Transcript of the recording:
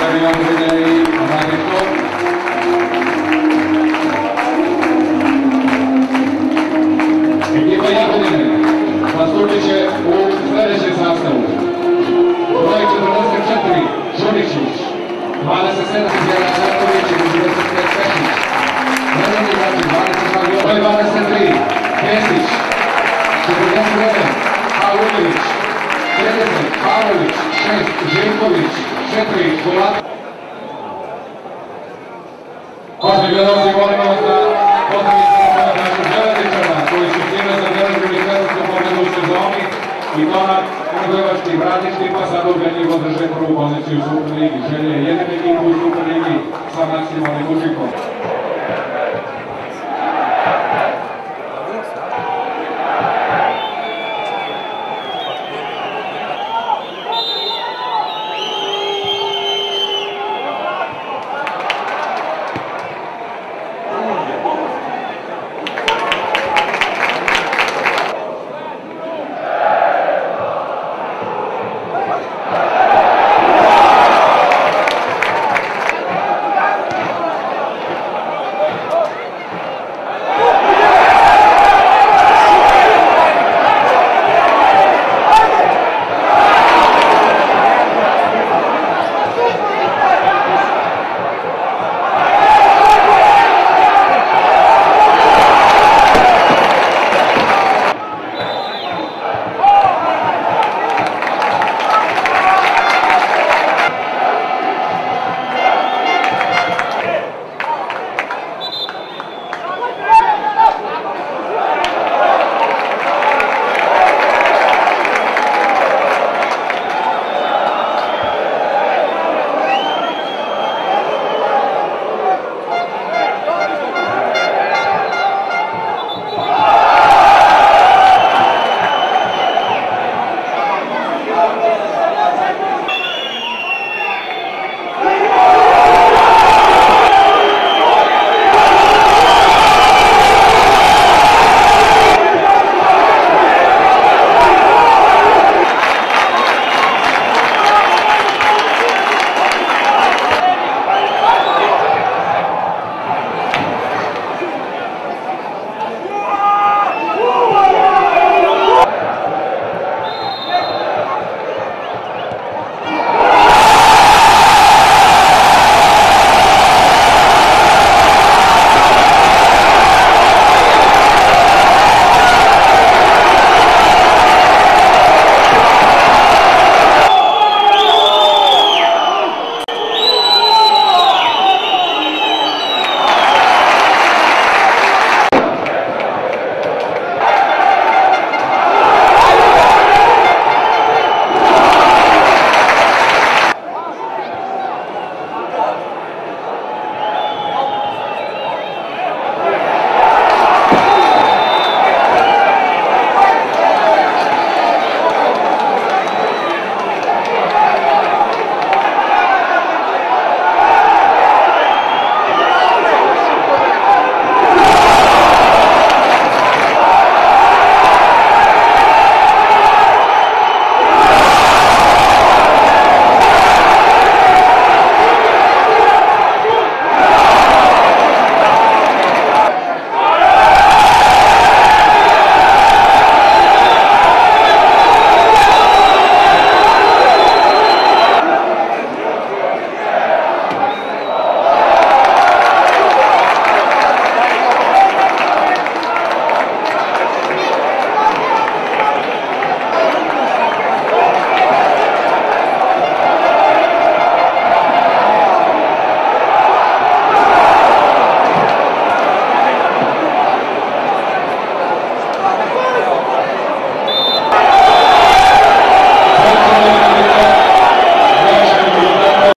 Ekipa Jagodine nastupit će u sledećem sastavu. Broj 44, Žuničić, 27, Izjela Žarković i 35, Pešić. Broj 23, Kesić, 49, Pavlović, 30, Pavlović, 6, Živković, 4, Gulat. Pošli gledalci, molimo vas da pozdravite naših železničara koji su time zabeležili svetsku pobedu u sezoni i to na Kragujevačkim Bratištima, sad ubedljivo drže prvu poziciju u Superligi. Želje jedine ekipu u Superligi sa maksimalnim učinom.